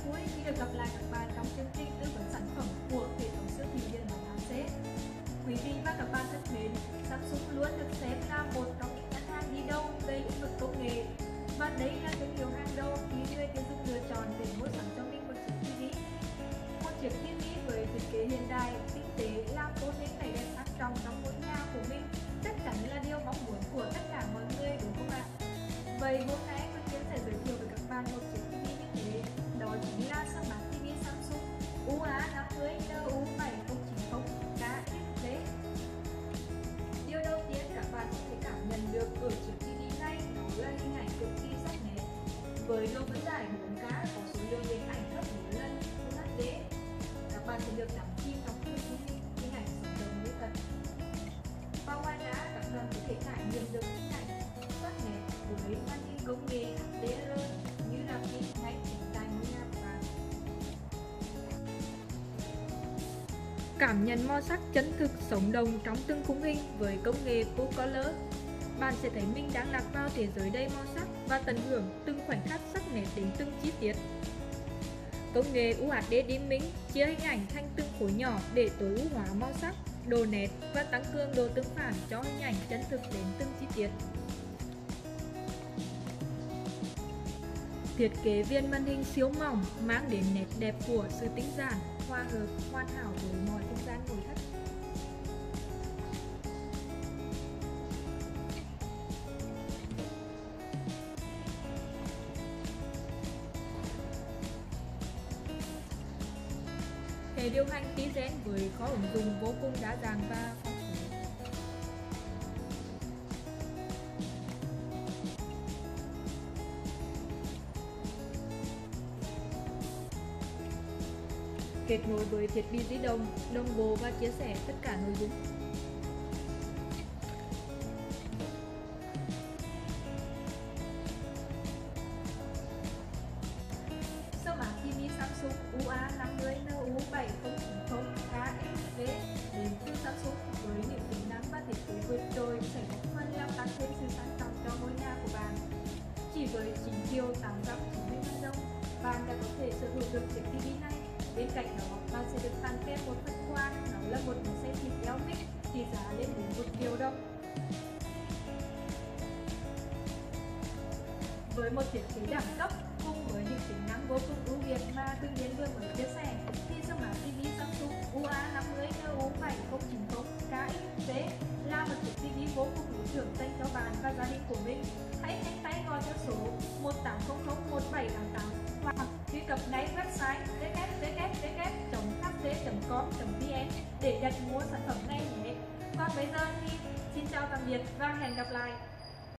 vui khi được gặp lại các bạn trong chương trình tư vấn sản phẩm của hệ thống siêu thị điện máy AC. Quý vị và các bạn thân mến, Samsung luôn được xem là một trong những ngân hàng đi đầu về lĩnh vực công nghệ, và đây là thương hiệu hàng đầu khi người tiêu dùng lựa chọn để mua sắm cho mình một chiếc TV. Một chiếc TV với thiết kế hiện đại, tinh tế làm tôn nên vẻ đẹp sang trọng trong ngôi nhà của mình chắc chắn là điều mong muốn của tất cả mọi người, đúng không ạ? Vậy hôm nay Quỳnh Tiên sẽ giới thiệu với các bạn một chiếc TV như thế, đó chính là Smart TV Samsung UA50NU7090KXD. Điều đầu tiên các bạn có thể cảm nhận được ở chiếc TV này đó là hình ảnh cực kỳ sắc nét. Với độ phân giải 4K có số lượng hình ảnh gấp 4 lần Full HD, các bạn sẽ được đắm chìm trong hình ảnh sống động như thật. Và ngoài ra các bạn có thể trải nghiệm được hình ảnh sắc nét với màn hình công nghệ HDR như là phim ngay chính tại ngôi nhà của bạn. Cảm nhận màu sắc chân thực sống động trong từng khung hình với công nghệ Full Color, bạn sẽ thấy mình đang lạc vào thế giới đầy màu sắc và tận hưởng từng khoảnh khắc sắc nét đến từng chi tiết. Công nghệ UHD Dimming chia hình ảnh thành từng khối nhỏ để tối ưu hóa màu sắc, độ nét và tăng cường độ tương phản cho hình ảnh chân thực đến từng chi tiết. Thiết kế viền màn hình siêu mỏng mang đến nét đẹp của sự tinh giản, hòa hợp, hoàn hảo với mọi không gian nội thất. Hệ điều hành Tizen với kho ứng dụng vô cùng đa dạng và phong phú. Kết nối với thiết bị di động, đồng bộ và chia sẻ tất cả nội dung. Smart TV Samsung UA50NU7090KXD đến từ Samsung với những tính năng và thiết kế vượt trội sẽ góp phần làm tăng thêm sự sang trọng cho ngôi nhà của bạn. Chỉ với 9.890.000 đồng, bạn đã có thể sở hữu được chiếc TV này. Bên cạnh đó, bạn sẽ được tặng thêm một phần quà, đó là một máy xay thịt Elvic trị giá lên đến 1 triệu đồng. Với một thiết kế đẳng cấp cùng với những tính năng vô cùng ưu việt mà Quỳnh Tiên vừa mới chia sẻ, thì Smart TV Samsung UA50NU7090KXD là một chiếc TV vô cùng lý tưởng dành cho bạn và gia đình của mình. Hãy nhanh tay gọi cho số 18001788 hoặc truy cập ngay website www.hd.com.vn để đặt mua sản phẩm này nhé. Còn bây giờ thì xin chào tạm biệt và hẹn gặp lại.